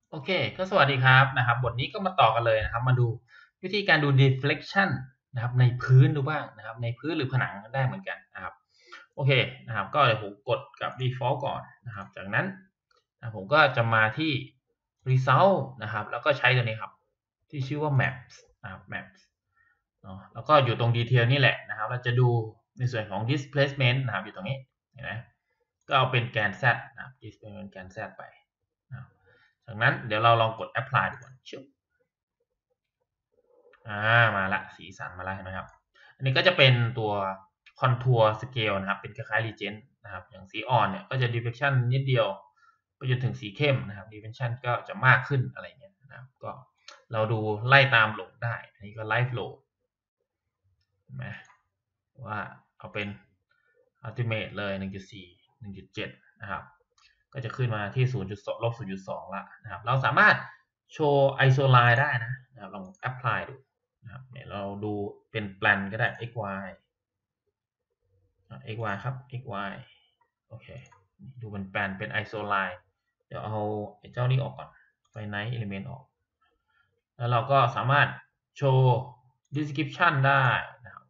โอเคก็สวัสดีครับบทนี้ก็มาต่อกันเลยนะครับมาดูวิธีการดู deflection นะครับในพื้นดูบ้างนะครับในพื้นหรือผนังได้เหมือนกันนะครับโอเคนะครับก็เดี๋ยวผมกดกับ default ก่อนนะครับจากนั้นผมก็จะมาที่ result นะครับแล้วก็ใช้ตัวนี้ครับที่ชื่อว่า maps นะครับ maps เนาะแล้วก็อยู่ตรง detail นี่แหละนะครับเราจะดูในส่วนของ displacement นะครับอยู่ตรงนี้เห็นไหมก็เอาเป็นแกน z นะครับ displacement แกน z ไปนะครับจากนั้นเดี๋ยวเราลองกด apply ดูก่อนชิบมาละสีสันมาแล้วเห็นไหมครับอันนี้ก็จะเป็นตัว contour scale นะครับเป็นคล้ายๆ legend นะครับอย่างสีอ่อนเนี่ยก็จะ difflection นิดเดียวไปจนถึงสีเข้มนะครับ difflection ก็จะมากขึ้นอะไรเงี้ยนะครับก็เราดูไล่ตามโหลดได้อันนี้ก็ live load เห็นไหมว่าเอาเป็น ultimate เลย 1.4 1.7 นะครับก็จะขึ้นมาที่ 0.2 ลบ 0.2 ละนะครับเราสามารถโชว์ iso line ได้นะครับลอง apply ดูนะครับเนี่ยเราดูเป็นแปลนก็ได้ xy xy ครับ xy โอเคดูเป็นแปลนเป็น iso line เดี๋ยวเอาไอ้เจ้านี้ออกก่อน finite element ออกแล้วเราก็สามารถโชว์ description ได้นะครับ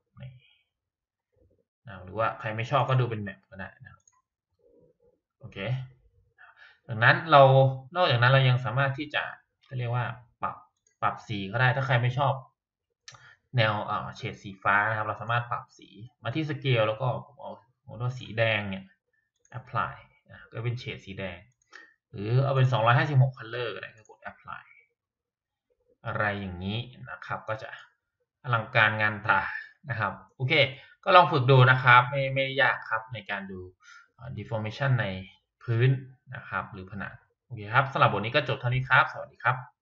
หรือว่าใครไม่ชอบก็ดูเป็นแมปก็ได้นะครับโอเคจากนั้นนอกจากนั้นเรายังสามารถที่จะเรียกว่าปรับสีก็ได้ถ้าใครไม่ชอบแนวเฉดสีฟ้านะครับเราสามารถปรับสีมาที่สเกลแล้วก็ผมเอาสีแดงเนี่ย apply ก็เป็นเฉดสีแดงหรือเอาเป็น256 color ก็ได้ก็กด apply อะไรอย่างนี้นะครับก็จะอลังการงานตานะครับโอเคก็ลองฝึกดูนะครับไม่ยากครับในการดู deformation ในพื้นนะครับหรือผนังโอเคครับสำหรับบทนี้ก็จบเท่านี้ครับสวัสดีครับ